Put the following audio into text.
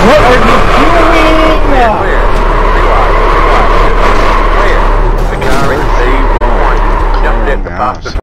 What are you doing? Clear. The car is saved. Just hit the fastest